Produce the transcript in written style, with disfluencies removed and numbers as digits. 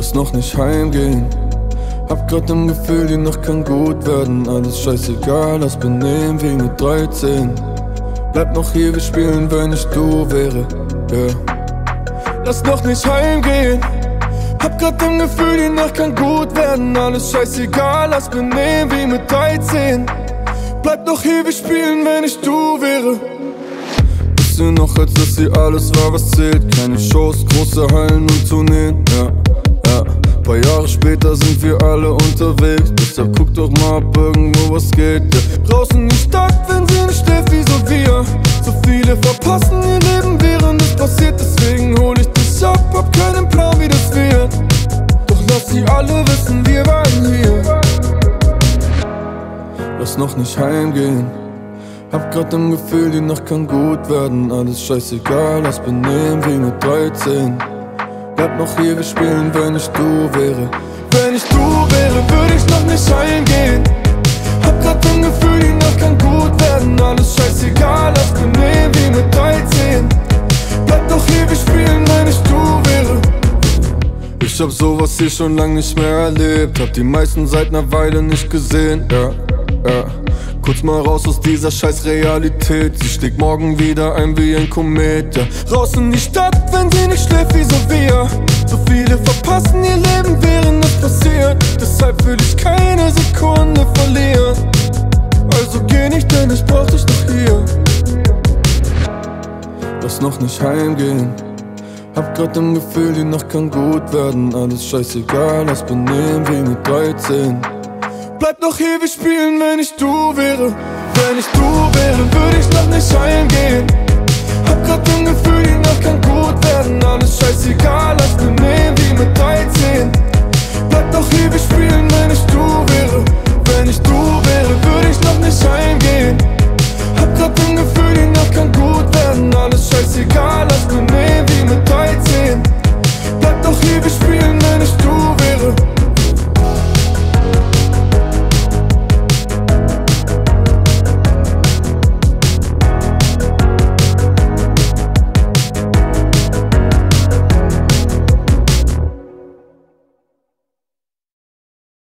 Lass noch nicht heimgehen. Hab grad im Gefühl, die Nacht kann gut werden. Alles scheißegal, lass benehmen wie mit 13. Bleib noch hier, wir spielen, wenn ich du wäre, yeah. Lass noch nicht heimgehen. Hab grad im Gefühl, die Nacht kann gut werden. Alles scheißegal, lass benehmen wie mit 13. Bleib noch hier, wir spielen, wenn ich du wäre. Bisschen noch, als dass sie alles war, was zählt. Keine Shows, große Hallen und Tourneen, ja, ja. Paar Jahre später sind wir alle unterwegs. Deshalb guck doch mal, ob irgendwo was geht, ja. Draußen die Stadt, wenn sie nicht schläft wie so wir. So viele verpassen ihr Leben, während es passiert. Deswegen hol ich dich ab, hab keinen Plan, wie das wird. Doch lass sie alle wissen, wir waren hier. Lass noch nicht heimgehen. Hab grad im Gefühl, die Nacht kann gut werden. Alles scheißegal, lass benehmen wie mit 13. Bleib noch hier, wir spielen, wenn ich du wäre. Wenn ich du wäre, würde ich noch nicht heimgehen. Hab grad im Gefühl, die Nacht kann gut werden. Alles scheißegal, lass benehmen wie mit 13. Bleib noch hier, wir spielen, wenn ich du wäre. Ich hab sowas hier schon lang nicht mehr erlebt. Hab die meisten seit ner Weile nicht gesehen, ja, ja. Kurz mal raus aus dieser scheiß Realität. Sie schlägt morgen wieder ein wie ein Komet, ja. Raus in die Stadt, wenn sie nicht schläft wie so wir. So viele verpassen ihr Leben, während es passiert. Deshalb will ich keine Sekunde verlieren. Also geh nicht, denn ich brauch dich noch hier. Lass noch nicht heimgehen. Hab grad im Gefühl, die Nacht kann gut werden. Alles scheißegal, lass benehmen wie mit 13. Bleib noch hier, wir spielen, wenn ich du wäre. Wenn ich du wäre, würde ich